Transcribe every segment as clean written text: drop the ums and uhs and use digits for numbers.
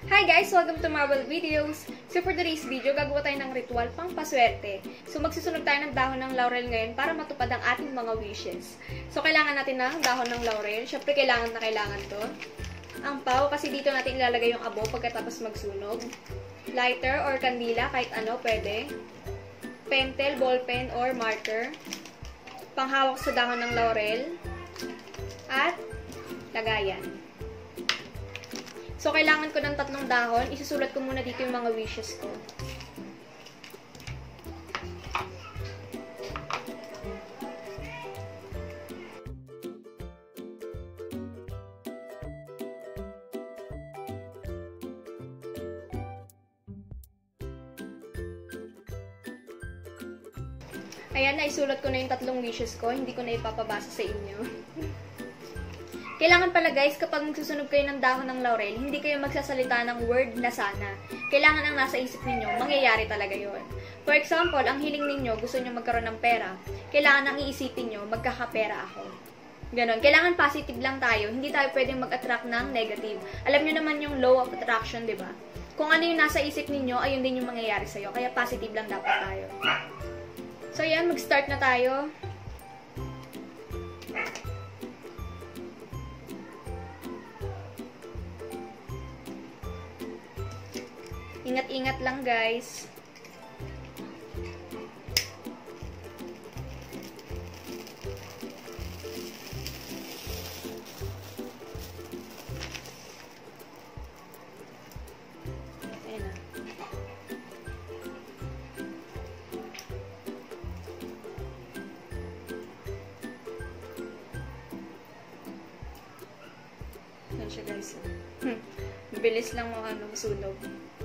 Hi guys! Welcome to Marvel Videos! So for today's video, gagawa tayo ng ritual pang paswerte. So magsusunog tayo ng dahon ng laurel ngayon para matupad ang ating mga wishes. So kailangan natin ng dahon ng laurel. Syempre kailangan to. Ang pau, kasi dito natin ilalagay yung abo pagkatapos magsunog. Lighter or kandila, kahit ano, pwede. Pentel, ballpen, or marker. Panghawak sa dahon ng laurel. At lagayan. So, kailangan ko ng 3 dahon. Isusulat ko muna dito yung mga wishes ko. Ayan, naisulat ko na yung 3 wishes ko. Hindi ko na ipapabasa sa inyo. Kailangan pala guys, kapag magsusunog kayo ng dahon ng laurel, hindi kayo magsasalita ng word na sana. Kailangan ang nasa isip ninyo, mangyayari talaga yon. For example, ang hiling ninyo, gusto nyo magkaroon ng pera, kailangan ang iisipin nyo, magkakapera ako. Ganon. Kailangan positive lang tayo, hindi tayo pwedeng mag-attract ng negative. Alam nyo naman yung law of attraction, di ba? Kung ano yung nasa isip ninyo, ayun din yung mangyayari sa'yo. Kaya positive lang dapat tayo. So yan, mag-start na tayo. Ingat-ingat lang guys. Ayan na. Ayan siya guys. Bilis lang sunog.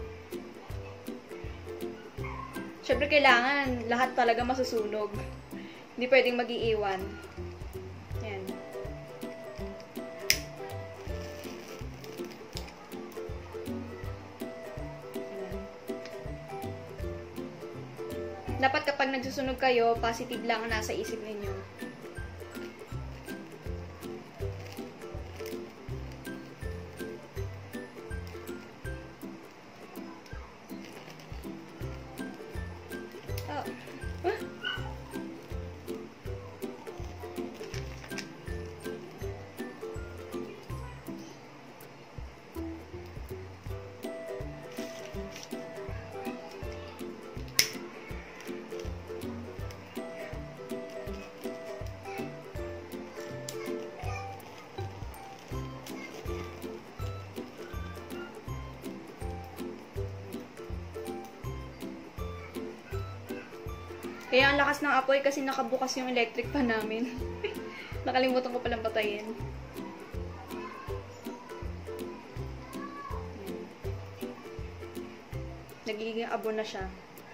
Siyempre, kailangan lahat talaga masusunog. Hindi pwedeng mag-iiwan. Ayan. Ayan. Dapat kapag nagsusunog kayo, positive lang ang nasa isip ninyo. Kaya ang lakas ng apoy kasi nakabukas yung electric pan namin. Nakalimutan ko palang patayin. Nagiging abo na siya.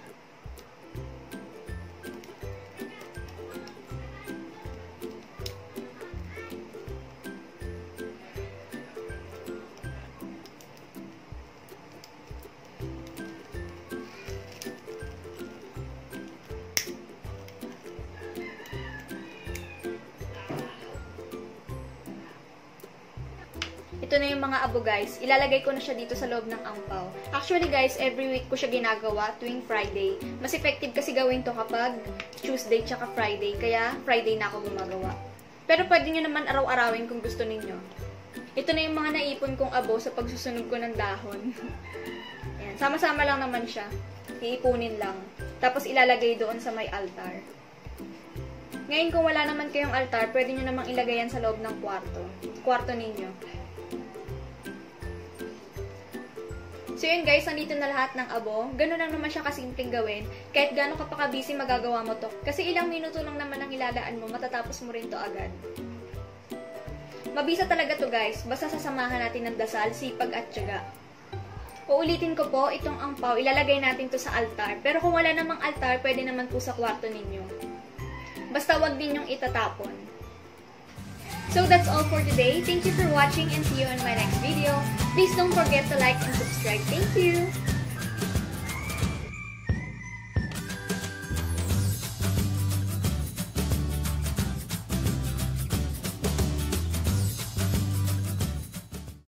Ito na yung mga abo guys. Ilalagay ko na siya dito sa loob ng angpaw. Actually guys, every week ko siya ginagawa tuwing Friday. Mas effective kasi gawin to kapag Tuesday tsaka Friday. Kaya Friday na ako gumagawa. Pero pwede nyo naman araw-arawin kung gusto ninyo. Ito na yung mga naipon kong abo sa pagsusunog ko ng dahon. Ayan. Sama-sama lang naman siya. Iipunin lang. Tapos ilalagay doon sa may altar. Ngayon kung wala naman kayong altar, pwede nyo namang ilagay yan sa loob ng kwarto. Kwarto ninyo. So yun guys, nandito na lahat ng abo. Ganun lang naman siya kasimpleng gawin. Kahit gano'n ka pa ka-busy magagawa mo to. Kasi ilang minuto lang naman ang ilalaan mo, matatapos mo rin to agad. Mabisa talaga to guys. Basta sasamahan natin ng dasal, sipag at tiyaga. Uulitin ko po, itong angpaw, ilalagay natin to sa altar. Pero kung wala namang altar, pwede naman po sa kwarto ninyo. Basta wag ninyong itatapon. So that's all for today. Thank you for watching and see you in my next video. Please don't forget to like and subscribe. Thank you!